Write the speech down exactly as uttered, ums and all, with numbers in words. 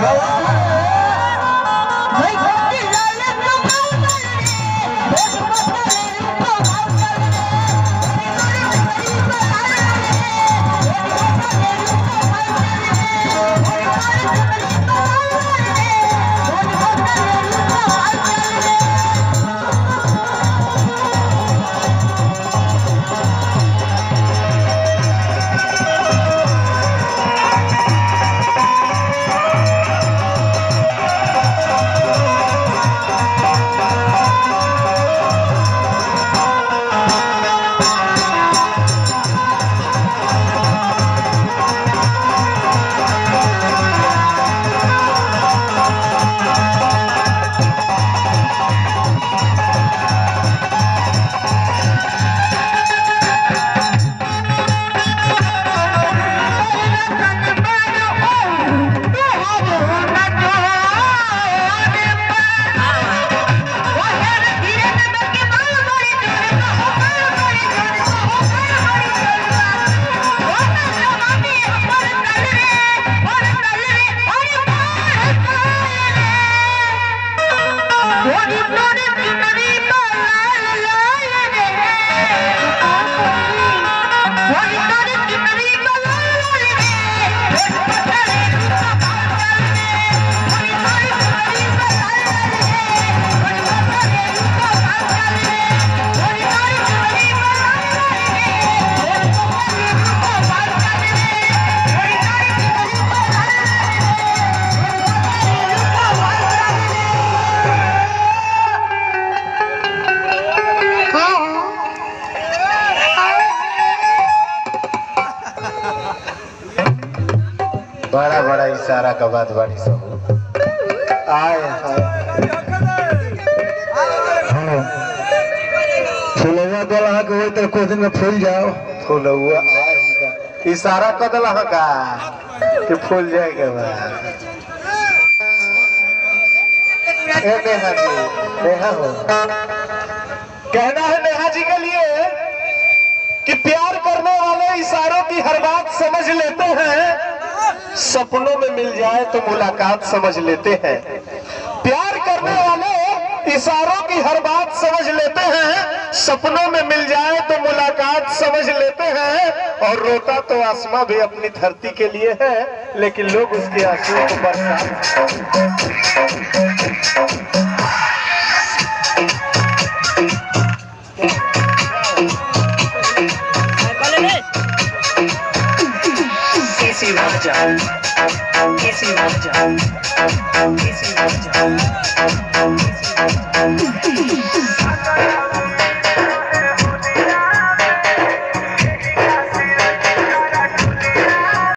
बड़ा बड़ा इशारा का बात बड़ी सब आए फुलवा दलहा के तो कुछ दिन में फूल जाओ फुलवा इशारा कर दलहा का कि फूल जाएगा बाद ए नेहा जी नेहा हो कहना है नेहा जी के लिए कि प्यार करने वाले इशारों की हर बात समझ लेते हैं, सपनों में मिल जाए तो मुलाकात समझ लेते हैं। प्यार करने वाले इशारों की हर बात समझ लेते हैं, सपनों में मिल जाए तो मुलाकात समझ लेते हैं। और रोता तो आसमां भी अपनी धरती के लिए है, लेकिन लोग उसके आंसुओं को बरसात Kissy Raja, Kissy Raja, Kissy Raja, Kissy Raja.